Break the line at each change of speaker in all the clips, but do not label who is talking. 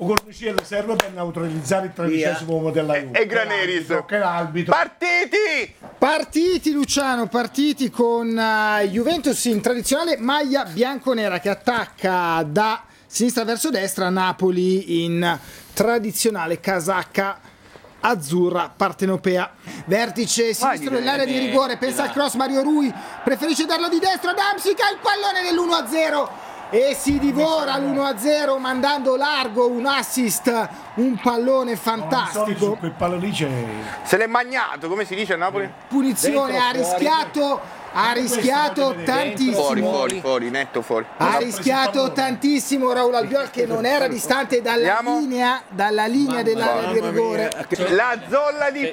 Corniciello serve per neutralizzare il 13° uomo della Juve.
E Graneris.
Che l'arbitro.
Partiti Luciano, partiti con Juventus in tradizionale maglia bianconera che attacca da sinistra verso destra, Napoli in tradizionale casacca azzurra partenopea. Vertice sinistro dell'area di rigore, pensa al cross Mario Rui, preferisce darlo di destra ad Amsica, il pallone dell'1-0 e si divora l'1-0 mandando largo un assist, un pallone fantastico.
Quel pallone
se l'è magnato, come si dice a Napoli?
Punizione, ha rischiato tantissimo.
Fuori, netto fuori.
Ha rischiato tantissimo Raul Albiol, che non era distante dalla linea dell'area di rigore.
La zolla di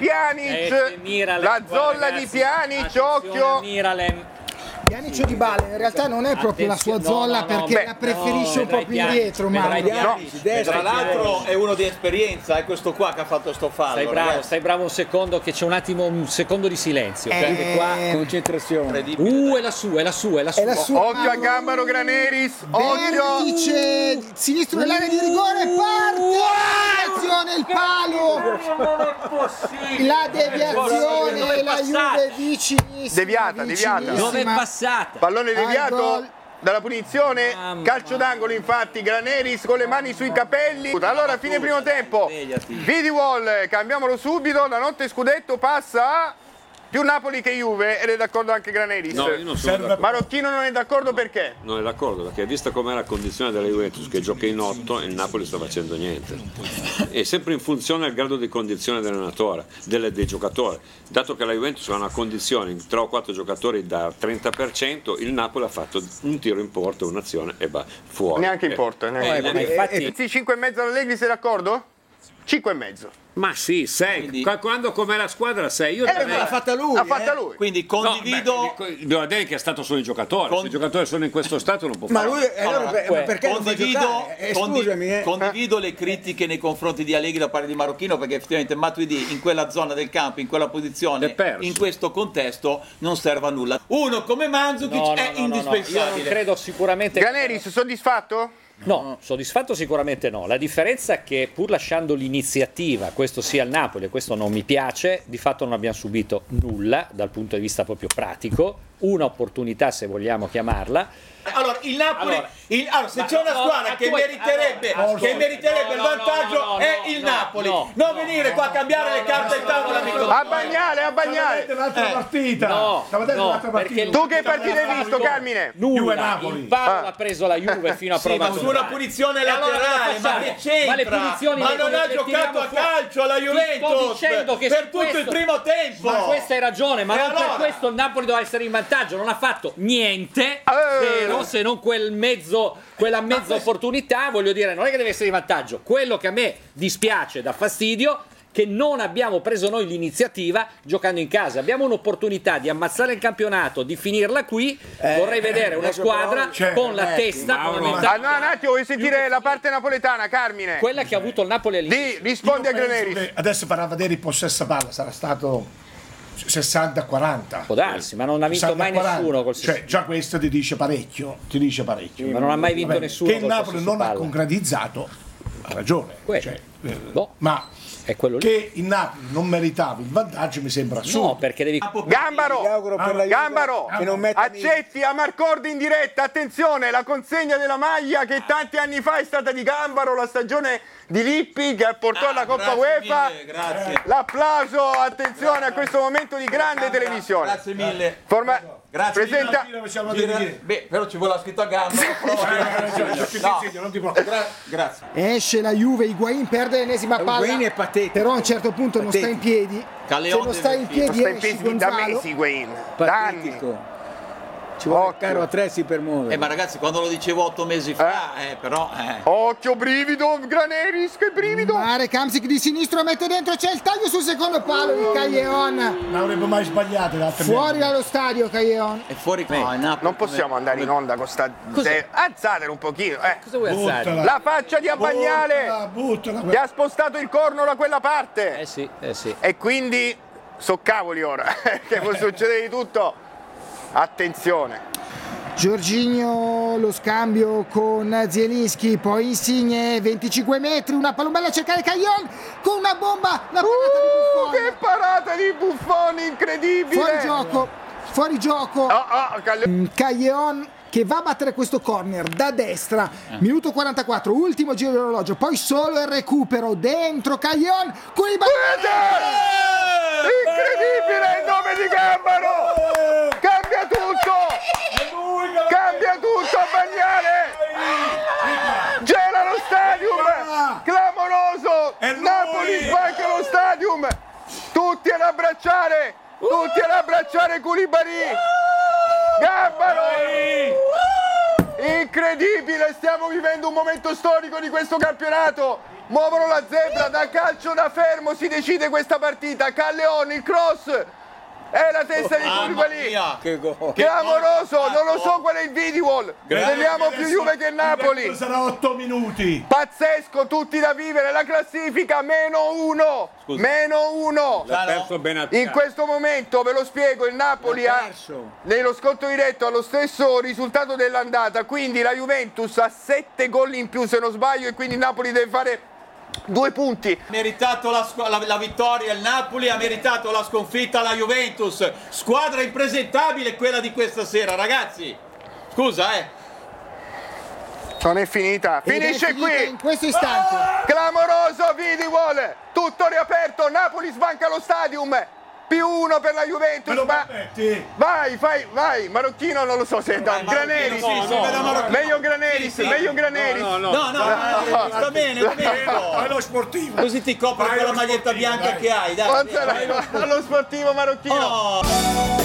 Pjanic, occhio.
Pjanic o Dybala in realtà non è proprio la sua zolla, perché la preferisce un po' più indietro.
Tra l'altro è uno di esperienza, è questo qua che ha fatto sto fallo.
Stai bravo un secondo, che c'è un secondo di silenzio.
Qua
concentrazione. È la sua.
Occhio a Gambaro Graneris.
Vertice sinistro dell'area di rigore, parte il palo.
Non è possibile.
La deviazione, la Juve vicinissima.
Deviata.
Dove è passata?
Pallone deviato dalla punizione, calcio d'angolo infatti, Graneris con le mani sui capelli. Allora fine primo tempo, Vidiwall, cambiamolo subito, la notte scudetto passa a più Napoli che Juve, ed è d'accordo anche Graneris.
No, io non sono d'accordo.
Marocchino non è d'accordo perché?
Non è d'accordo perché vista com'è la condizione della Juventus che gioca in 8 e il Napoli sta facendo niente. È sempre in funzione del grado di condizione dell'allenatore, dei giocatori. Dato che la Juventus ha una condizione in 3 o 4 giocatori da 30%, il Napoli ha fatto un tiro in porta, un'azione e va fuori.
Neanche in porta. Infatti 5,5 Allegri, sei d'accordo? 5,5.
Ma sì, 6. Quando com'è la squadra 6.
L'ha fatta lui. Quindi condivido.
Dobbiamo vedere che è stato solo i giocatori. Se i giocatori sono in questo stato non può fare.
Ma lui perché
condivido le critiche nei confronti di Allegri da parte di Marocchino, perché effettivamente Matuidi in quella zona del campo, in quella posizione, in questo contesto non serve a nulla. Uno come Mandzukic è indispensabile.
Io credo sicuramente.
Graneris, soddisfatto?
No, soddisfatto sicuramente no. La differenza è che pur lasciando l'iniziativa, questo sia il Napoli e questo non mi piace, di fatto non abbiamo subito nulla dal punto di vista proprio pratico, una opportunità se vogliamo chiamarla.
Allora, il Napoli, se c'è una squadra che meriterebbe il vantaggio è il Napoli. Non venire qua a cambiare le carte in tavola, amico.
A Bagnale.
Un'altra partita.
Tu che partita hai visto, Carmine?
Nulla. Il palo l'ha preso la Juve fino a provare.
Ma su una punizione laterale, ma che c'entra? Ma non ha giocato a calcio alla Juventus per tutto il primo tempo.
Ma questa hai ragione, ma non per questo il Napoli doveva essere in vantaggio. Non ha fatto niente, se non quella mezza opportunità, voglio dire, non è che deve essere in vantaggio. Quello che a me dispiace, dà fastidio, che non abbiamo preso noi l'iniziativa giocando in casa. Abbiamo un'opportunità di ammazzare il campionato, di finirla qui. Vorrei vedere una squadra con la testa, con la mentalità.
Un attimo, vuoi sentire la parte napoletana, Carmine?
Quella che ha avuto il Napoli all'inizio.
Rispondi a Graneris.
Adesso farà vedere il possesso palla, sarà stato 60-40.
Può darsi, ma non ha vinto mai nessuno col 60.
Già questo ti dice parecchio.
Ma non ha mai vinto nessuno.
Che il Napoli non ha concretizzato, ha ragione. Ma
è quello lì.
Che il Napoli non meritava il vantaggio mi sembra assurdo.
No, perché devi.
Gambaro, accetti a Marcordi in diretta. Attenzione, la consegna della maglia che tanti anni fa è stata di Gambaro, la stagione di Lippi che portò alla Coppa UEFA.
Grazie.
L'applauso, attenzione a questo momento di grande televisione.
Grazie mille.
Grazie. Presenta.
Però ci vuole scritto a Gambaro. Grazie.
Esce la Juve, Higuain perde l'ennesima palla.
Higuain è patetico.
Però a un certo punto non sta in piedi. Se non sta in piedi
da mesi Higuain. Da anni.
Ci vuole caro attrezzi per muovere.
Ma ragazzi, quando lo dicevo 8 mesi fa, però.
Occhio, brivido, Graneris, che brivido!
Marek Hamsik di sinistro mette dentro, c'è il taglio sul secondo palo di Callejon.
Non avrebbe mai sbagliato.
Fuori dallo stadio Callejon.
È fuori qui.
Non possiamo andare in onda con sta. Alzatelo un pochino.
Cosa vuoi alzare?
La faccia di Abbagnale che ha spostato il corno da quella parte.
Sì.
E quindi so cavoli ora, che può succedere di tutto. Attenzione.
Jorginho, lo scambio con Zielinski, poi Insigne, 25 metri, una palombella a cercare Caglion con una bomba, la parata di Buffon.
Che parata di Buffon, incredibile!
Fuori gioco. Caglion che va a battere questo corner da destra, minuto 44, ultimo giro dell'orologio, poi solo il recupero dentro Caglion, Koulibaly.
Incredibile il nome di Gambaro! Cambia tutto! Cambia tutto a Bagnale! Gela lo stadium! Clamoroso! Napoli sbanca lo stadium! Tutti ad abbracciare! Tutti ad abbracciare Koulibaly! Gambaro! Incredibile! Stiamo vivendo un momento storico di questo campionato! Muovono la zebra, da calcio da fermo si decide questa partita. Calleon, il cross, è la testa di Koulibaly. Clamoroso, non lo so qual è il video. Vediamo più Juve che Napoli.
Sarà 8 minuti.
Pazzesco, tutti da vivere, la classifica -1. -1. In questo momento, ve lo spiego, il Napoli ha nello sconto diretto ha lo stesso risultato dell'andata, quindi la Juventus ha 7 gol in più se non sbaglio e quindi il Napoli deve fare 2 punti.
Ha meritato la vittoria il Napoli, ha meritato la sconfitta la Juventus. Squadra impresentabile quella di questa sera, ragazzi. Scusa,
Non è finita, finisce qui
in questo istante.
Clamoroso Vidiwall, tutto riaperto, Napoli sbanca lo stadium. +1 per la Juventus. Vai, Marocchino non lo so se è da Graneris. Meglio Graneris,
No, sta bene.
Vai allo sportivo.
Così ti copri quella maglietta bianca che hai, dai.
Allo sportivo marocchino.